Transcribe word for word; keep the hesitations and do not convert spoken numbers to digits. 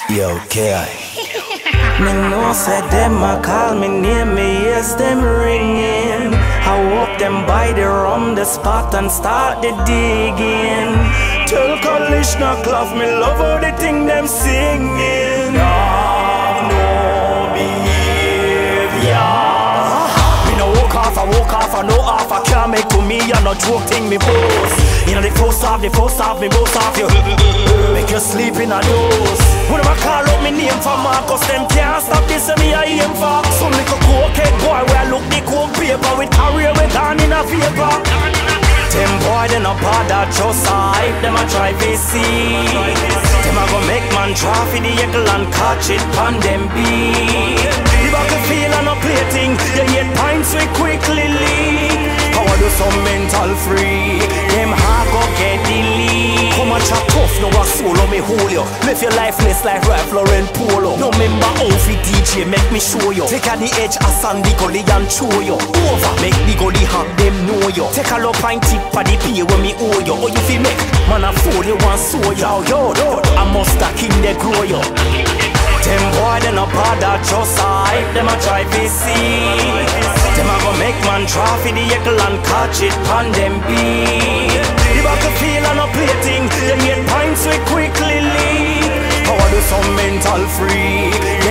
Yo, K I. Me know say them a call me name, me yes them ringing. I walk them by the rum the spot and start the digging. Tell Kalishna Clough me love how the thing them singing. Have no behavior. Me no walk off, I walk off, I no off, I can't make to me, I no joke thing me post. You know the first half, the first half, me both off you. Make you sleep in a dose. When I call up me name for Marcus, them can't stop this and me I aim for. Some little cokehead boy where I look the coke paper with career with gone in a paper. Them boy they no bother just hype, them a try to see. Them a go make man try for the eagle and catch it pan them beat. The back a feel and a plating, you get pints we quickly leak. Power do some mental free, them hard go get the lead. Come and chat tough, no a solo me hold you. Live your lifeless like Ralph Lauren Polo. No member outfit D J, make me show you. Take a the edge, a sandy gully and show you. Over, make the gully have them know you. Take a low pint tip for the pay when me owe you. Or you feel make, man a fool you want so yo, yo, yo. I must a king they grow you. Them boy they no bother just hype, them a try to see. Them a go make man try for the eagle and catch it pan them beat. The back a feel and a plating, you get pints we quickly leak. Power do some mental free,